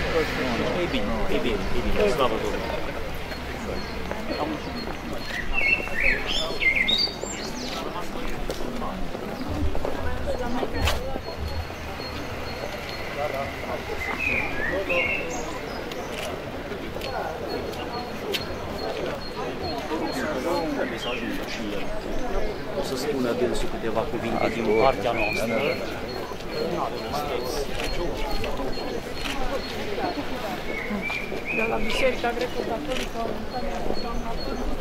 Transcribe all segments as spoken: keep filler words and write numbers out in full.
E bine, e bine, e bine, slavă Domnului. Trebuie să ajungă și el. O să spună dânsul câteva cuvinte din partea noastră. De la Biserica Greco-Catolică doamna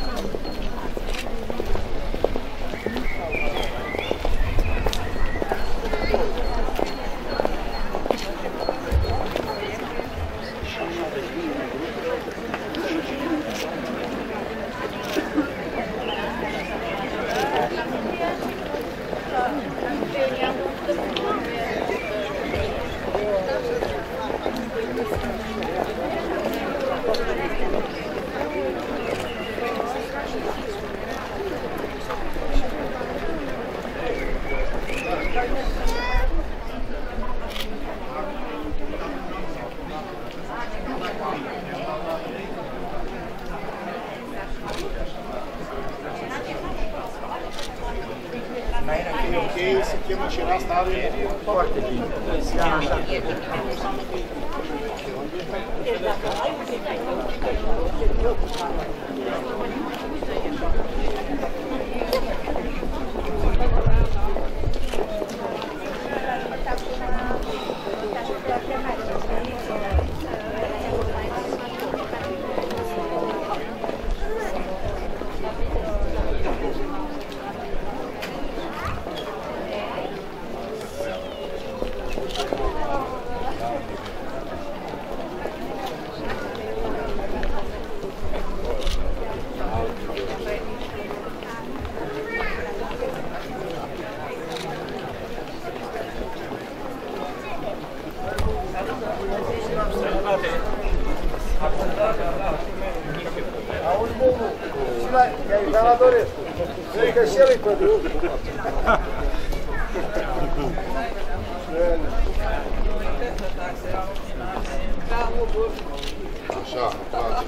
se chemă și asta are foarte bine. Auzi, bă, și la, i-ai dat la Dorescu. Cred că și el îi pădru. Așa, place.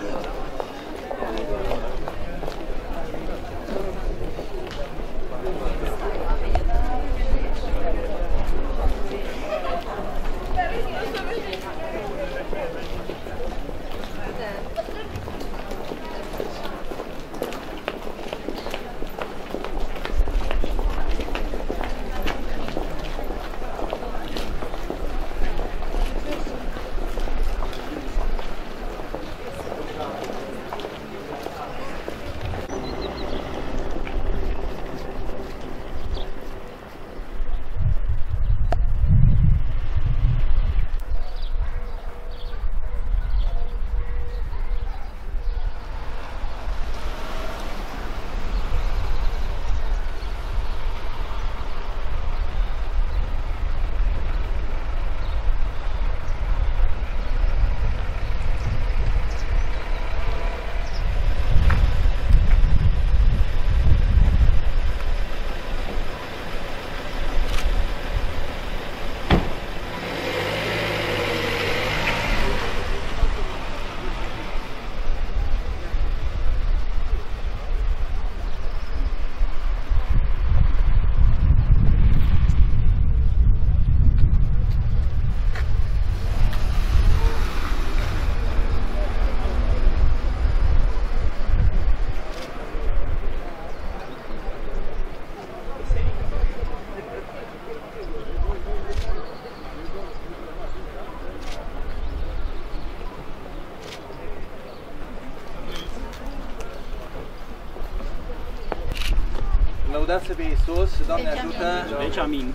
Lăudați să fie Iisus, Doamne ajută! Deci, amin.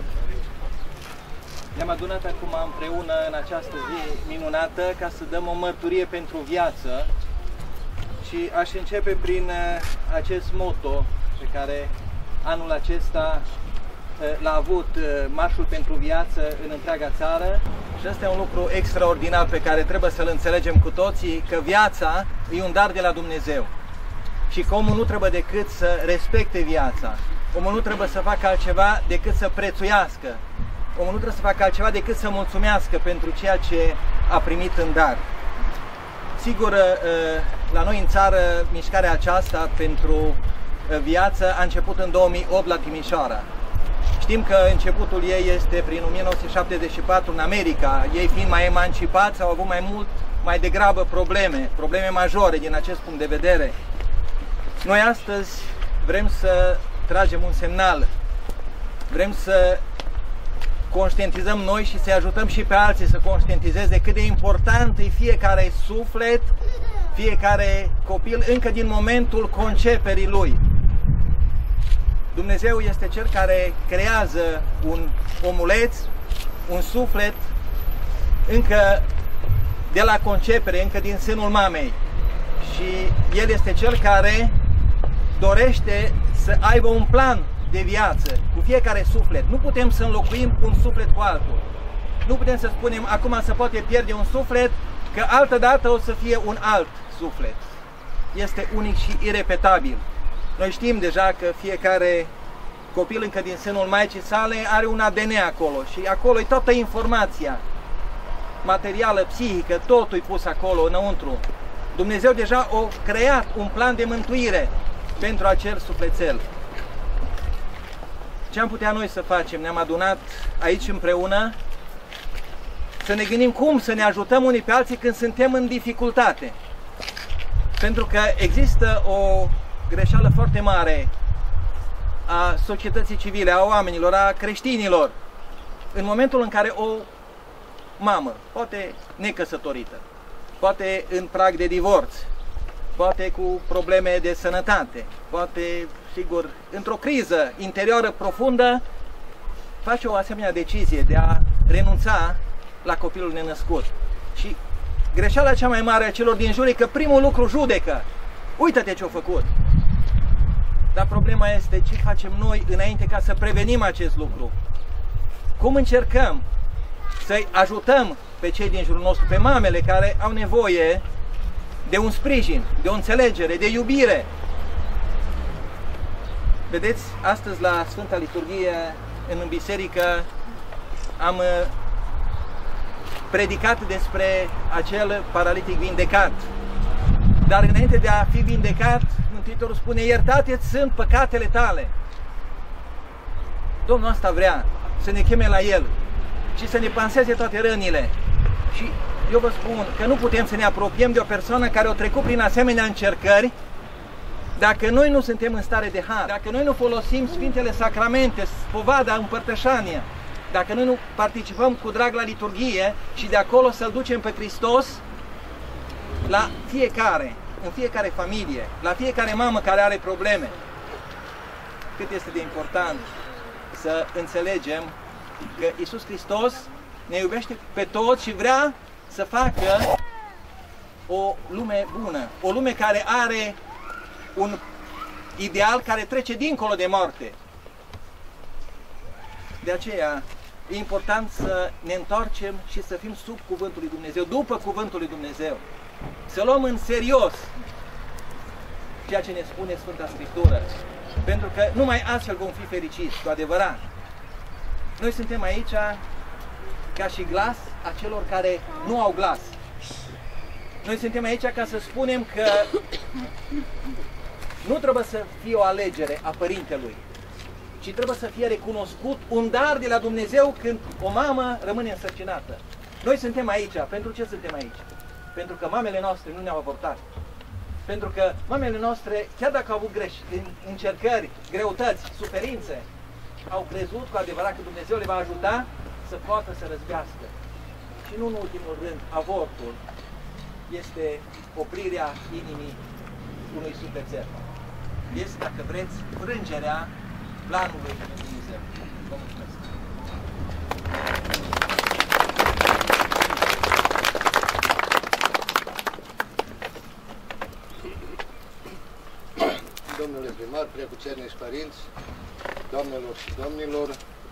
Ne-am adunat acum împreună în această zi minunată ca să dăm o mărturie pentru viață și aș începe prin acest motto pe care anul acesta l-a avut Marșul pentru Viață în întreaga țară și asta e un lucru extraordinar pe care trebuie să-l înțelegem cu toții, că viața e un dar de la Dumnezeu și că omul nu trebuie decât să respecte viața. Omul nu trebuie să facă altceva decât să prețuiască omul nu trebuie să facă altceva decât să mulțumească pentru ceea ce a primit în dar. Sigur, la noi în țară, mișcarea aceasta pentru viață a început în două mii opt la Timișoara. Știm că începutul ei este prin o mie nouă sute șaptezeci și patru în America. Ei fiind mai emancipați, au avut mai mult, mai degrabă probleme, probleme majore din acest punct de vedere. Noi astăzi vrem să tragem un semnal, vrem să conștientizăm noi și să ajutăm și pe alții să conștientizeze cât de important e fiecare suflet, fiecare copil încă din momentul conceperii lui. Dumnezeu este Cel care creează un omuleț, un suflet, încă de la concepere, încă din sânul mamei. Și El este Cel care dorește să aibă un plan de viață cu fiecare suflet. Nu putem să înlocuim un suflet cu altul. Nu putem să spunem, acum se poate pierde un suflet, că altă dată o să fie un alt suflet. Este unic și irepetabil. Noi știm deja că fiecare copil încă din sânul maicii sale are un A D N acolo și acolo e toată informația materială, psihică, totul e pus acolo înăuntru. Dumnezeu deja a creat un plan de mântuire pentru acel sufletel. Ce am putea noi să facem? Ne-am adunat aici împreună să ne gândim cum să ne ajutăm unii pe alții când suntem în dificultate. Pentru că există o greșeală foarte mare a societății civile, a oamenilor, a creștinilor. În momentul în care o mamă, poate necăsătorită, poate în prag de divorț, poate cu probleme de sănătate, poate, sigur, într-o criză interioară profundă, face o asemenea decizie de a renunța la copilul nenăscut. Și greșeala cea mai mare a celor din jur e că primul lucru judecă. Uită-te ce-au făcut. Dar problema este ce facem noi înainte ca să prevenim acest lucru. Cum încercăm să-i ajutăm pe cei din jurul nostru, pe mamele care au nevoie de un sprijin, de o înțelegere, de iubire. Vedeți, astăzi la Sfânta Liturghie în biserică am predicat despre acel paralitic vindecat. Dar înainte de a fi vindecat, Mântuitorul spune, iertate-ți sunt păcatele tale. Domnul asta vrea să ne cheme la El și să ne panseze toate rănile. Și eu vă spun că nu putem să ne apropiem de o persoană care a trecut prin asemenea încercări dacă noi nu suntem în stare de har, dacă noi nu folosim Sfintele Sacramente, spovada, împărtășania, dacă noi nu participăm cu drag la liturghie și de acolo să-L ducem pe Hristos la fiecare, în fiecare familie, la fiecare mamă care are probleme. Cât este de important să înțelegem că Iisus Hristos ne iubește pe toți și vrea să facă o lume bună, o lume care are un ideal care trece dincolo de moarte. De aceea e important să ne întoarcem și să fim sub cuvântul lui Dumnezeu, după cuvântul lui Dumnezeu. Să luăm în serios ceea ce ne spune Sfânta Scriptură, pentru că numai astfel vom fi fericiți, cu adevărat. Noi suntem aici ca și glas a celor care nu au glas. Noi suntem aici ca să spunem că nu trebuie să fie o alegere a părintelui, ci trebuie să fie recunoscut un dar de la Dumnezeu când o mamă rămâne însărcinată. Noi suntem aici. Pentru ce suntem aici? Pentru că mamele noastre nu ne-au avortat. Pentru că mamele noastre, chiar dacă au avut greș, încercări, greutăți, suferințe, au crezut cu adevărat că Dumnezeu le va ajuta să poată să răzbească. Și nu în ultimul rând, avortul este oprirea inimii unui sufletel. Este, dacă vreți, frângerea planului lui Dumnezeu. Vă mulțumesc! Domnule primar, preacucernici părinți, doamnelor și domnilor,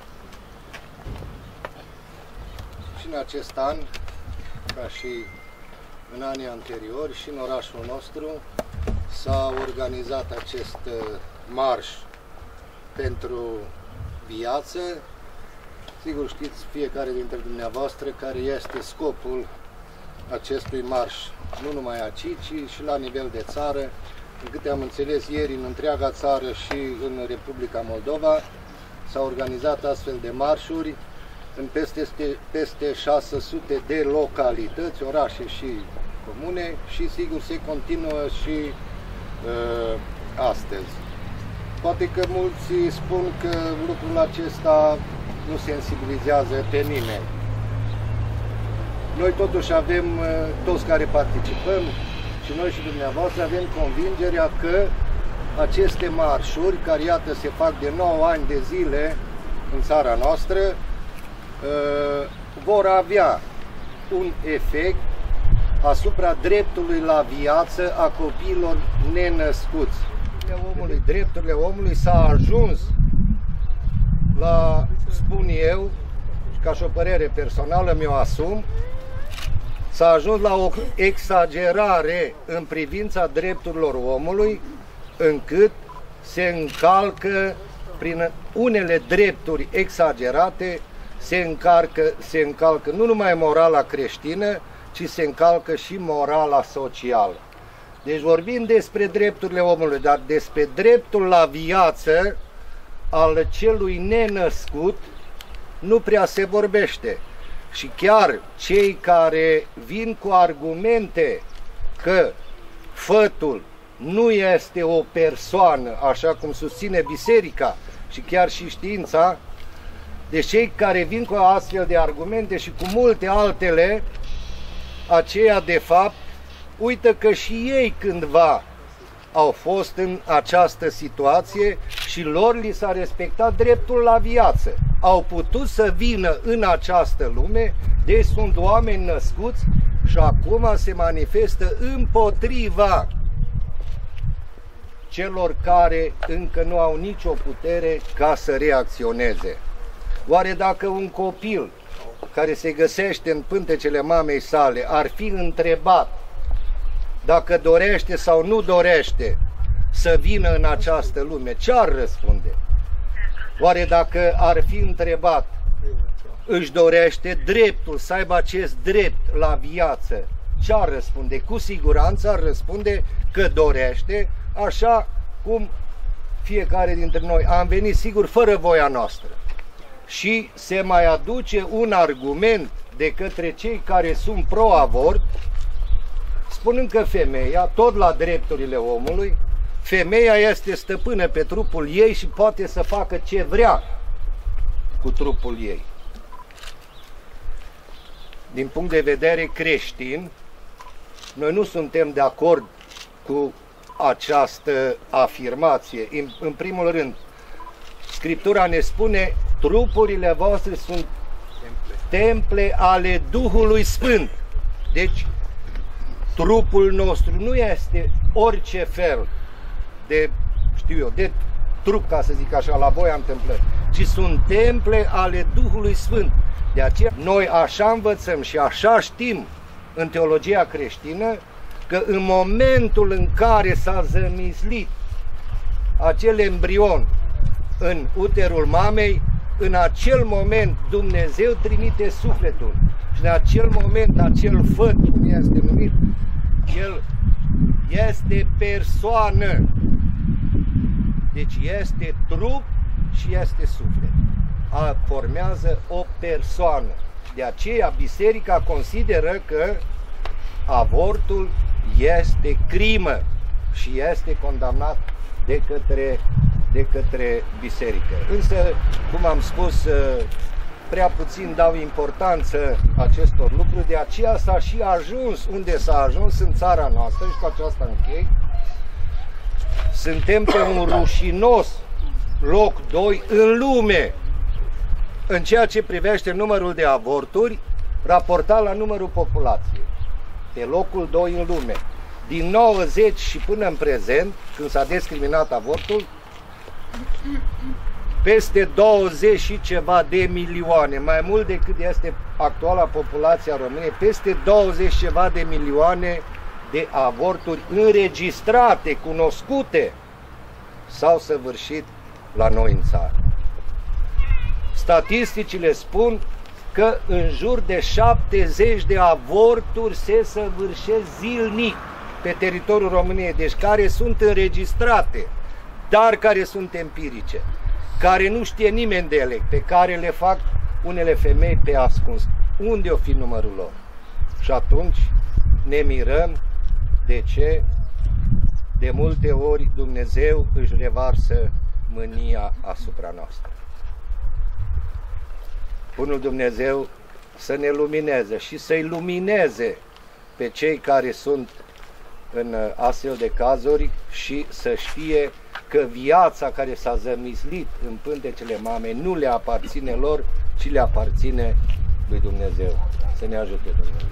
și în acest an, ca și în anii anteriori, și în orașul nostru s-a organizat acest marș pentru viață, Sigur știți fiecare dintre dumneavoastră care este scopul acestui marș, nu numai aici, ci și la nivel de țară. Din câte am înțeles ieri, în întreaga țară și în Republica Moldova s-au organizat astfel de marșuri în peste, peste șase sute de localități, orașe și comune, și sigur se continuă și uh, astăzi. Poate că mulți spun că lucrul acesta nu sensibilizează pe nimeni. Noi totuși avem, toți care participăm, și noi și dumneavoastră, avem convingerea că aceste marșuri, care iată se fac de nouă ani de zile în țara noastră, vor avea un efect asupra dreptului la viață a copiilor nenăscuți. Omului, drepturile omului s-a ajuns la, spun eu, ca și o părere personală mi-o asum, s-a ajuns la o exagerare în privința drepturilor omului, încât se încalcă, prin unele drepturi exagerate, se încalcă, se încalcă nu numai morala creștină, ci se încalcă și morala socială. Deci vorbim despre drepturile omului, dar despre dreptul la viață al celui nenăscut nu prea se vorbește. Și chiar cei care vin cu argumente că fătul nu este o persoană, așa cum susține biserica și chiar și știința, deci cei care vin cu astfel de argumente și cu multe altele, aceia de fapt uită că și ei cândva au fost în această situație și lor li s-a respectat dreptul la viață. Au putut să vină în această lume, deci sunt oameni născuți și acum se manifestă împotriva celor care încă nu au nicio putere ca să reacționeze. Oare dacă un copil care se găsește în pântecele mamei sale ar fi întrebat dacă dorește sau nu dorește să vină în această lume, ce ar răspunde? Oare dacă ar fi întrebat, își dorește dreptul, să aibă acest drept la viață, ce ar răspunde? Cu siguranță ar răspunde că dorește, așa cum fiecare dintre noi am venit, sigur, fără voia noastră. Și se mai aduce un argument de către cei care sunt pro-avort, spunând că femeia, tot la drepturile omului, femeia este stăpână pe trupul ei și poate să facă ce vrea cu trupul ei. Din punct de vedere creștin, noi nu suntem de acord cu această afirmație. În, în primul rând, Scriptura ne spune: trupurile voastre sunt temple, temple ale Duhului Sfânt. Deci, trupul nostru nu este orice fel de, știu eu, de trup, ca să zic așa, la voia întâmplării, ci sunt temple ale Duhului Sfânt. De aceea, noi așa învățăm și așa știm în teologia creștină că în momentul în care s-a zămislit acel embrion în uterul mamei, în acel moment Dumnezeu trimite sufletul și în acel moment acel făt, cum este numit, el este persoană. Deci este trup și este suflet. A, formează o persoană. De aceea biserica consideră că avortul este crimă și este condamnat de către, de către biserică. Însă, cum am spus, prea puțin dau importanță acestor lucruri, de aceea s-a și ajuns unde s-a ajuns în țara noastră, și cu aceasta închei. Suntem pe un rușinos loc doi în lume în ceea ce privește numărul de avorturi raportat la numărul populației. Pe locul doi în lume. Din nouăzeci și până în prezent, când s-a discriminat avortul, peste douăzeci și ceva de milioane, mai mult decât este actuala populație a României, peste douăzeci ceva de milioane de avorturi înregistrate, cunoscute, s-au săvârșit la noi în țară. Statisticile spun că în jur de șaptezeci de avorturi se săvârșesc zilnic pe teritoriul României, deci care sunt înregistrate, dar care sunt empirice, care nu știe nimeni de ele, pe care le fac unele femei pe ascuns. Unde o fi numărul lor? Și atunci ne mirăm de ce de multe ori Dumnezeu își revarsă mânia asupra noastră. Bunul Dumnezeu să ne lumineze și să-i lumineze pe cei care sunt în astfel de cazuri și să știe că viața care s-a zămislit în pântecele mamei nu le aparține lor, ci le aparține lui Dumnezeu. Să ne ajute Dumnezeu.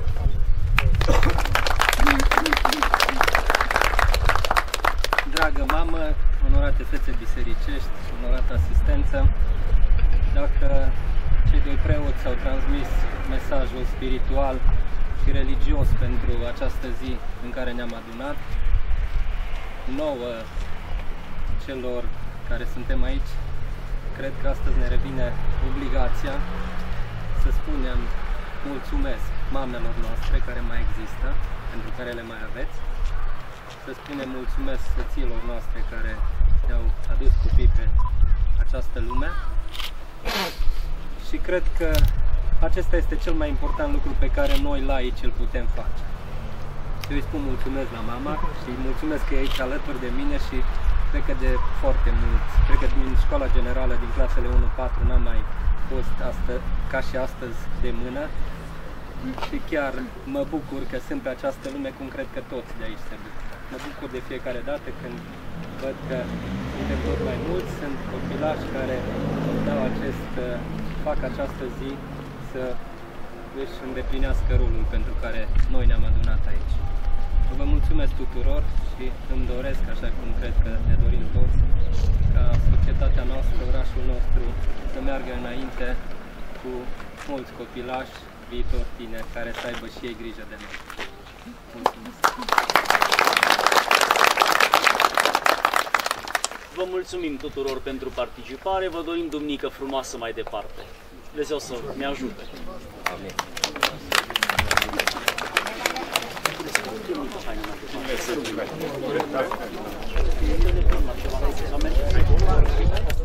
Dragă mamă, onorate fețe bisericești, onorată asistență, dacă cei doi preoți au transmis mesajul spiritual și religios pentru această zi în care ne-am adunat, nouă celor care suntem aici, cred că astăzi ne revine obligația să spunem mulțumesc mamelor noastre care mai există, pentru care le mai aveți, să spunem mulțumesc soțiilor noastre care ne-au adus copii pe această lume și cred că acesta este cel mai important lucru pe care noi laici îl putem face. Eu îi spun mulțumesc la mama și mulțumesc că e aici alături de mine și cred că de foarte mult, cred că din școala generală, din clasele unu patru, n-am mai fost astăzi, ca și astăzi de mână și chiar mă bucur că sunt pe această lume, cum cred că toți de aici se bucură. Mă bucur de fiecare dată când văd că suntem tot mai mulți, sunt copilași care dau acest, fac această zi să își îndeplinească rolul pentru care noi ne-am adunat aici. Vă mulțumesc tuturor și îmi doresc, așa cum cred că ne dorim toți, ca societatea noastră, orașul nostru, să meargă înainte cu mulți copilași, viitori tineri, care să aibă și ei grijă de noi. Mulțumesc! Vă mulțumim tuturor pentru participare, vă dorim duminică frumoasă mai departe. Dumnezeu să ne ajute. Amin. Amin.